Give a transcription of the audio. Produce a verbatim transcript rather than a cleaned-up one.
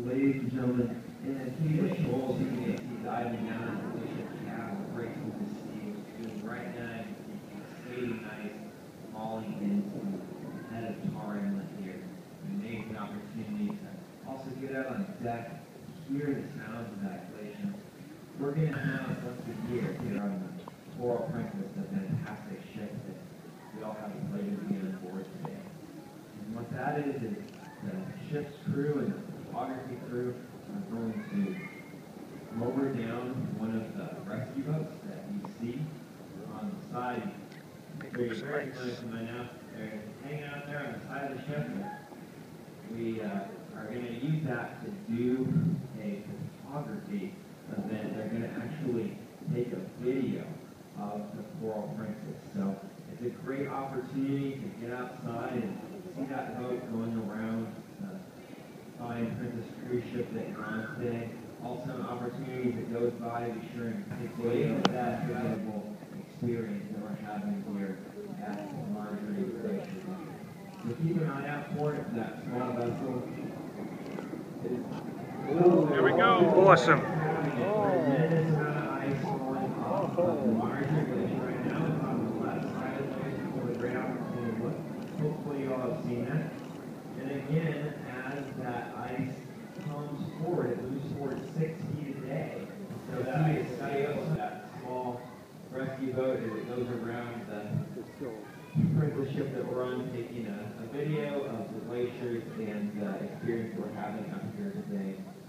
ladies and gentlemen, in Acadia Shoals, you can see diving down into the Glacier Cab, right through the sea, doing right now, skating ice, falling into the head of tar inlet here. An amazing opportunity to also get out on deck, hear the sounds of that glacier. We're going to have once a year here on the Coral Princess, a fantastic ship that we all have the pleasure to be on board today. And what that is, is the ship's crew and the photography crew are going to lower down one of the rescue boats that you see on the side. Very, very familiar to my now. They're hanging out there on the side of the ship. We uh, are going to use that to do a photography event. They're going to actually take a video of the Coral Princess. So it's a great opportunity to get outside and see that boat going around the fine Princess cruise ship that you're on today. Also an opportunity as it goes by to be sure and take that incredible experience that we're having here at Marjorie Glacier. So keep an eye out for it, that small vessel. There we go. Awesome. Tremendous amount of ice falling off of the Marjorie Glacier right now. It's on the left side of the glacier, so a great opportunity to look. Hopefully you all have seen that. And again, as that ice comes forward, it moves forward six feet a day. So that ice sciosa, that small rescue boat, as it goes around the Princess ship that we're on, taking a, a video of the glaciers and uh, experience we're having up here today.